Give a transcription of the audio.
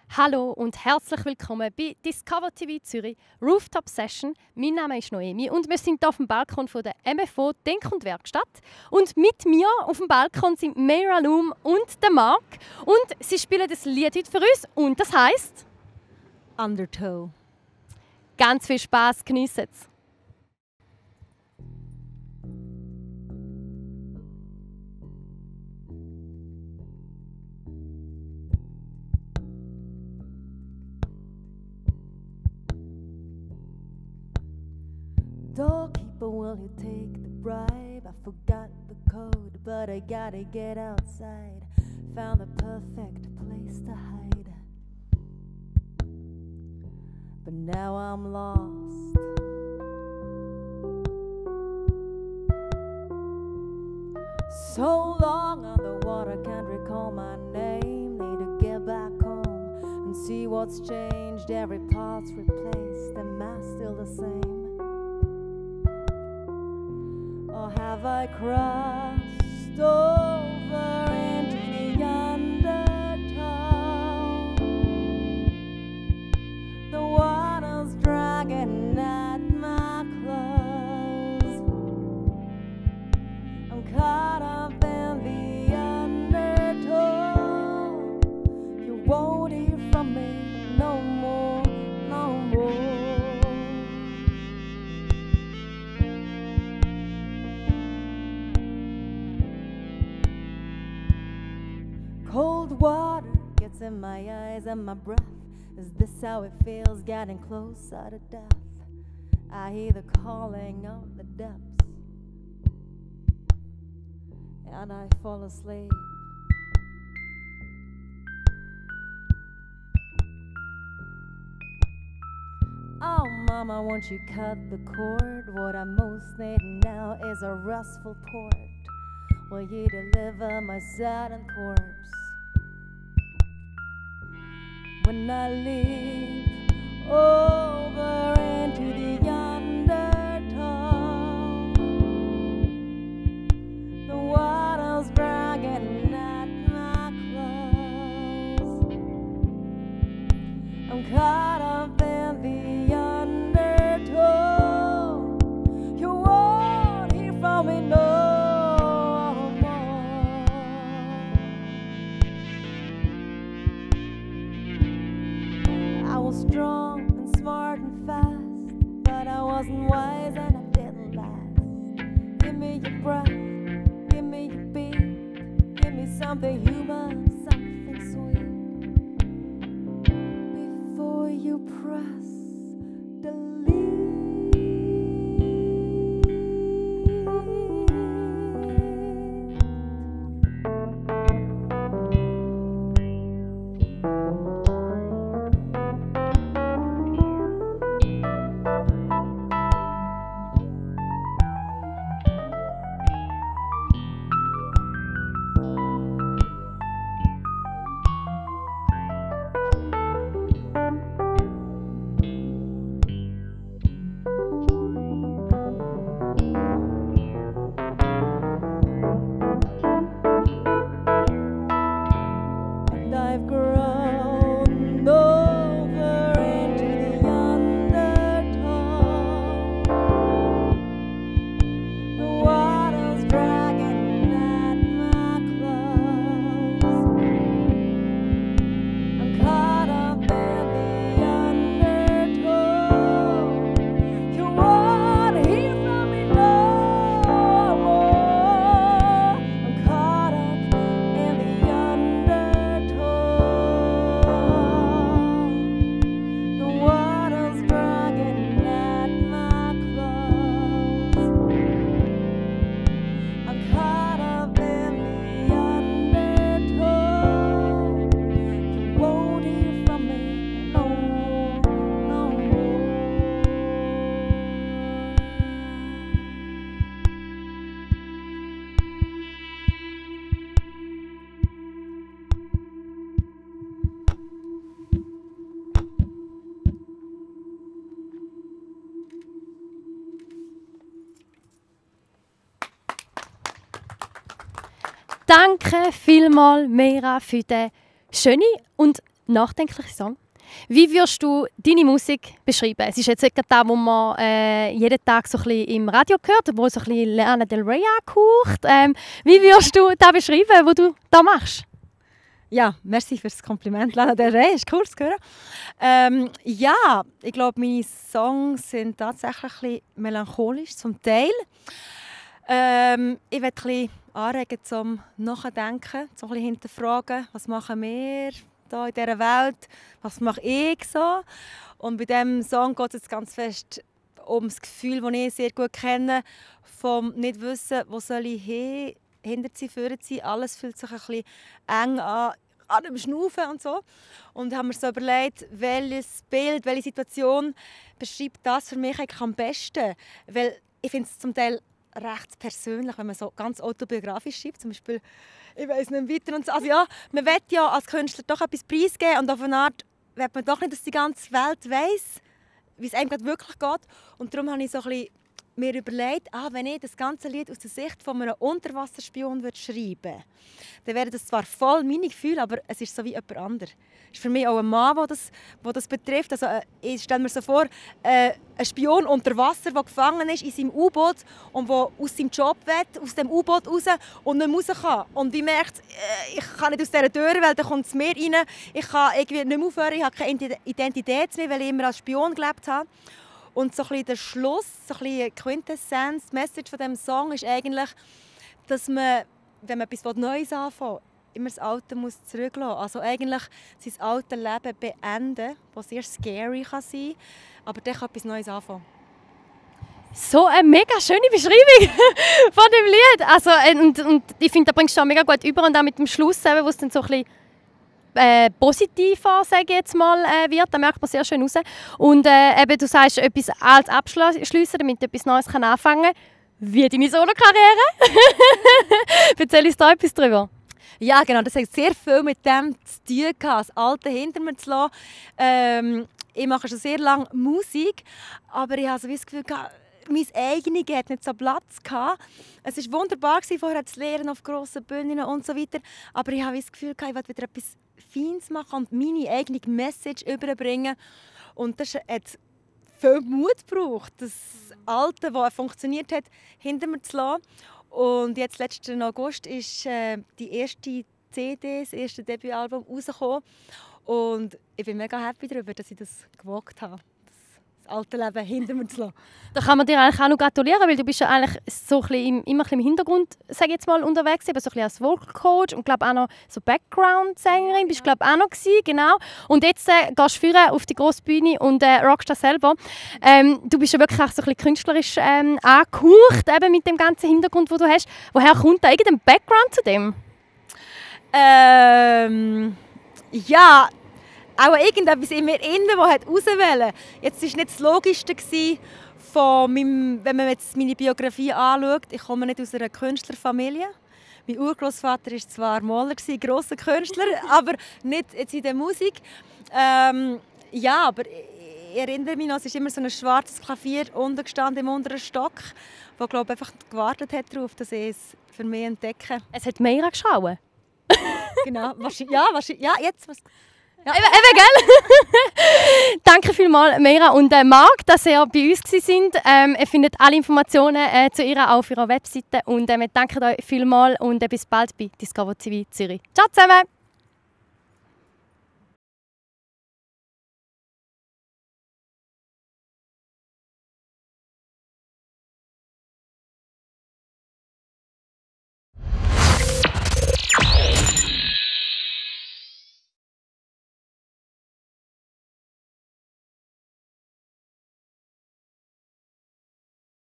Hallo und herzlich willkommen bei Discover TV Zürich Rooftop Session. Mein Name ist Noemi und wir sind hier auf dem Balkon von der MFO Denk- und Werkstatt. Und mit mir auf dem Balkon sind Meira Loom und der Marc. Und sie spielen das Lied heute für uns und das heisst Undertow. ganz viel Spaß, geniessen es. Doorkeeper, will you take the bribe? I forgot the code, but I gotta get outside. Found the perfect place to hide. But now I'm lost. So long underwater, can't recall my name. Need to get back home and see what's changed. Every part's replaced, am I still the same? Or have I crossed over into the undertow? The water's dragging at my clothes. I'm caught up in the undertow. You won't hear from me no more, no more. Cold water gets in my eyes and my breath. Is this how it feels, getting closer to death? I hear the calling of the depths, and I fall asleep. Oh, mama, won't you cut the cord? What I most need now is a restful port. Will you deliver my saddened corpse? When I leap over into the undertow, the water's dragging at my clothes. I'm caught up in the undertow. You won't hear from me no more. I was strong and smart and fast, but I wasn't wise and I didn't last. Give me your breath, give me your beat, give me something human, something sweet. Before you press I've grown over into the undertow. The water's dragging at my clothes. I'm caught up in the undertow. You won't hear from me no more. I'm caught up in the the water's dragging at my clothes. I'm caught up in the undertow. You won't hear from me no more, no more. Danke vielmals, Meira, für den schönen und nachdenklicher Song. Wie würdest du deine Musik beschreiben? Es ist jetzt nicht das, was man jeden Tag so ein bisschen im Radio hört, wo so ein bisschen Lana Del Rey angehaucht. Wie würdest du das beschreiben, was du da machst? Ja, merci für das Kompliment, Lana Del Rey, ist cool zu hören. Ja, ich glaube, meine Songs sind tatsächlich ein bisschen melancholisch, zum Teil. Ich will ein bisschen anregen zum Nachdenken, zum ein bisschen hinterfragen, was machen wir hier in dieser Welt, was mache ich so. Und bei diesem Song geht es jetzt ganz fest um das Gefühl, das ich sehr gut kenne, vom nicht wissen, wo soll ich hin, hinter sie, vorne sie. Alles fühlt sich ein bisschen eng an dem Schnaufen und so. Und haben mir so überlegt, welches Bild, welche Situation beschreibt das für mich eigentlich am besten. Weil ich finde es zum Teil recht persönlich, wenn man so ganz autobiografisch schreibt, zum Beispiel, ich weiß nicht weiter und so. Also ja, man will ja als Künstler doch etwas preisgeben und auf eine Art will man doch nicht, dass die ganze Welt weiss, wie es einem gerade wirklich geht. Und darum habe ich so ein bisschen mir überlegt, wenn ich das ganze Lied aus der Sicht von einem Unterwasserspion schreiben würde, dann wäre das zwar voll meine Gefühle, aber es ist so wie jemand anderes. Es ist für mich auch ein Mann, der das betrifft. Also, ich stelle mir so vor, ein Spion unter Wasser, der gefangen ist in seinem U-Boot und der aus seinem Job will, aus dem U-Boot raus und nicht mehr raus kann. Und wie merkt, ich kann nicht aus dieser Tür, weil dann kommt das Meer rein. Ich kann irgendwie nicht mehr aufhören, ich habe keine Identität mehr, weil ich immer als Spion gelebt habe. Und so ein bisschen der Schluss, so ein bisschen Quintessenz, die Message von diesem Song ist eigentlich, dass man, wenn man etwas Neues anfangen will, immer das Alte muss zurücklassen. Also eigentlich sein altes Leben beenden, das sehr scary kann sein, aber dann kann etwas Neues anfangen. So eine mega schöne Beschreibung von dem Lied. Also, und ich finde, da bringst du auch mega gut über und auch mit dem Schluss, wo es dann so ein bisschen positiver, sage ich jetzt mal, wird. Da merkt man sehr schön raus. Und eben, du sagst, etwas als abschliessen, damit etwas Neues anfangen kann. Wie deine Solo-Karriere? Erzähl uns da etwas darüber. Ja, genau. Das hat sehr viel mit dem zu tun, das Alte hinter mir zu lassen. Ich mache schon sehr lange Musik, aber ich habe so das Gefühl, mein eigenes hat nicht so Platz gehabt. Es war wunderbar, vorher zu lernen auf grossen Bühnen und so weiter. Aber ich habe das Gefühl, ich will wieder etwas Feines machen und meine eigene Message überbringen. Und das hat viel Mut gebraucht, das Alte, das funktioniert hat, hinter mir zu lassen. Und jetzt, letzten August, ist die erste CD, das erste Debütalbum rausgekommen. Und ich bin mega happy darüber, dass ich das gewagt habe. Das alte Leben hinter mir zu lassen. Da kann man dir eigentlich auch noch gratulieren, weil du bist ja eigentlich so ein bisschen immer ein bisschen im Hintergrund, sage ich jetzt mal, unterwegs, eben so ein bisschen als Vocal Coach und glaube auch noch so Background-Sängerin, bist glaube auch noch gewesen, genau. Und jetzt gehst du führen auf die grosse Bühne und rockst das selber. Du bist ja wirklich auch so ein bisschen künstlerisch angehaucht, eben mit dem ganzen Hintergrund, den du hast. Woher kommt da irgendein Background zu dem? Ja, auch irgendetwas in mir innen, das rauswählen. Jetzt war nicht das Logischste von meinem, wenn man jetzt meine Biografie anschaut. Ich komme nicht aus einer Künstlerfamilie. Mein Urgroßvater war zwar Maler, grosser Künstler, aber nicht jetzt in der Musik. Ja, aber ich erinnere mich noch, es ist immer so ein schwarzes Klavier unten gestanden im unteren Stock, das glaube einfach gewartet hat darauf, dass ich es für mich entdecke. Es hat Meira geschrauen. Genau, ja, jetzt was. Ja. Eben, gell? Danke vielmals, Meira und Marc, dass ihr bei uns waren. Ihr findet alle Informationen zu ihr auch auf ihrer Webseite. Und wir danken euch vielmals und bis bald bei Discover TV Zürich. Ciao zusammen!